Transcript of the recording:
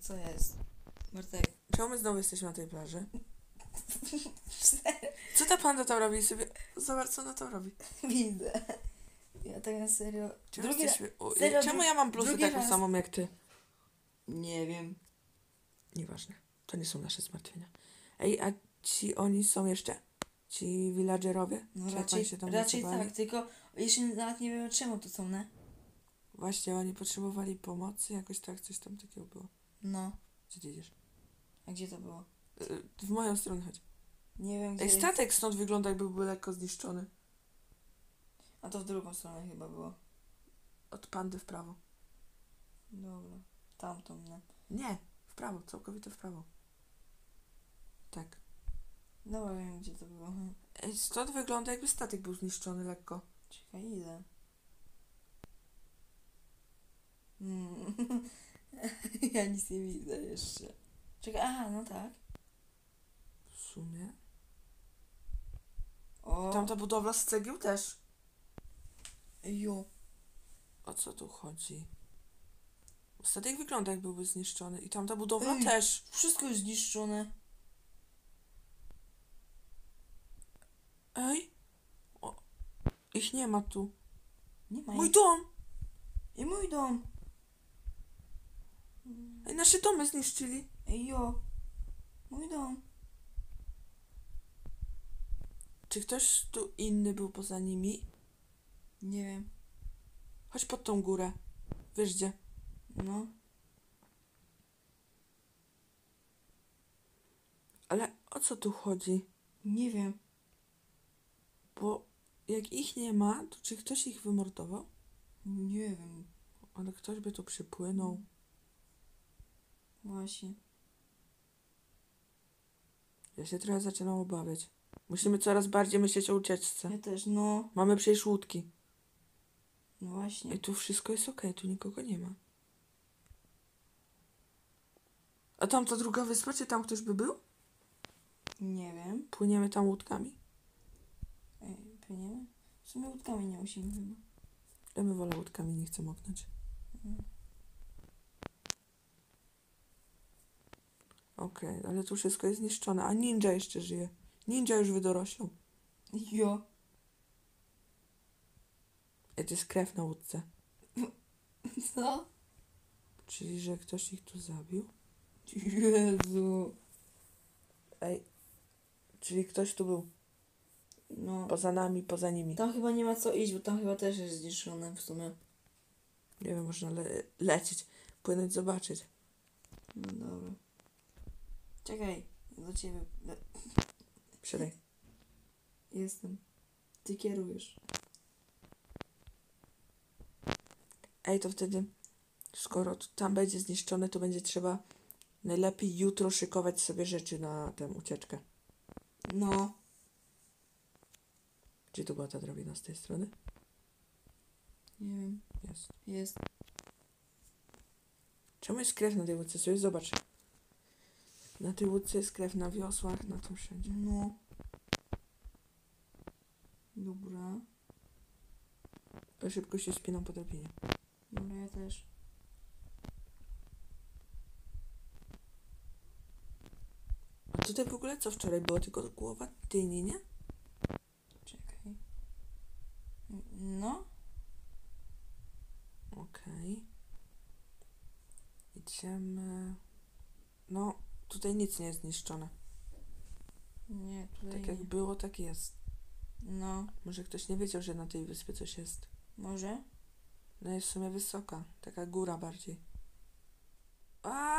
Co jest? Bartek. Czemu my znowu jesteśmy na tej plaży? Co ta panda tam robi sobie? Zobacz, co ona tam robi. Widzę. Ja tak na serio... Czemu, Drugi jesteśmy... serio, Czemu ja mam bluzę drugi taką raz. samą jak ty? Nie wiem. Nieważne. To nie są nasze zmartwienia. Ej, a oni są jeszcze? Ci villagerowie? No Czy jak raczej, oni się tam raczej nazywali? tak, tylko jeszcze nawet nie wiemy czemu to są, ne? Właśnie, oni potrzebowali pomocy, jakoś tak, coś tam takiego było. No. Gdzie ty idziesz? A gdzie to było? W moją stronę chodź. Nie wiem gdzie Ej, jest. statek stąd wygląda, jakby był lekko zniszczony. A to w drugą stronę chyba było. Od pandy w prawo. Dobra. Tamtą, ne? Nie, w prawo, całkowite w prawo. Tak. Dobra, wiem gdzie to było. Ej, stąd wygląda, jakby statek był zniszczony lekko. Czekaj, idę. Ja nic nie widzę jeszcze. Czekaj, aha, no tak. W sumie. O, Tamta budowla z cegieł też. jo. O co tu chodzi? Statek wygląda, jakby był zniszczony. I tamta budowla Ej. też. Wszystko jest zniszczone. Ej. O. Ich nie ma tu. Nie ma Mój ich. dom! I mój dom. Ej, nasze domy zniszczyli. Ej, jo. Mój dom. Czy ktoś tu inny był poza nimi? Nie wiem. Chodź pod tą górę. Wiesz gdzie? No. Ale o co tu chodzi? Nie wiem. Bo jak ich nie ma, to czy ktoś ich wymordował? Nie wiem. Ale ktoś by tu przypłynął. Właśnie. Ja się trochę zaczynam obawiać. Musimy coraz bardziej myśleć o ucieczce. Ja też, no. Mamy przecież łódki. No właśnie. I tu wszystko jest okej, tu nikogo nie ma. A tam ta druga wyspa, czy tam ktoś by był? Nie wiem. Płyniemy tam łódkami? Ej, płyniemy? W sumie łódkami nie musimy chyba. Ja bym wolał łódkami, nie chcę moknąć. Okej, ale tu wszystko jest zniszczone. A ninja jeszcze żyje. Ninja już wydoroślą. Jo. Ej, to jest krew na łódce. Co? Czyli, że ktoś ich tu zabił? Jezu. Ej, czyli ktoś tu był No. poza nami, poza nimi. Tam chyba nie ma co iść, bo tam chyba też jest zniszczone w sumie. Nie wiem, można lecieć, płynąć, zobaczyć. No dobra. Czekaj, do ciebie. Siadaj. Jestem. Ty kierujesz. Ej, to wtedy, skoro tam będzie zniszczone, to będzie trzeba najlepiej jutro szykować sobie rzeczy na tę ucieczkę. No. Gdzie to była ta drabina z tej strony? Nie wiem. Jest. Jest. Czemu jest krew na tej łódce? Sobie zobacz. Na tej łódce jest krew, na wiosłach, na tym wszędzie. No. Dobra. Ja szybko się spinam po drabinie. Dobra, ja też. A tutaj w ogóle co wczoraj było? Tylko głowa dyni, nie? Czekaj. No. Okej. Idziemy... No, tutaj nic nie jest zniszczone. Nie, tutaj Tak nie. jak było, tak jest. No. Może ktoś nie wiedział, że na tej wyspie coś jest. Może? No jest w sumie wysoka. Taka góra bardziej. A!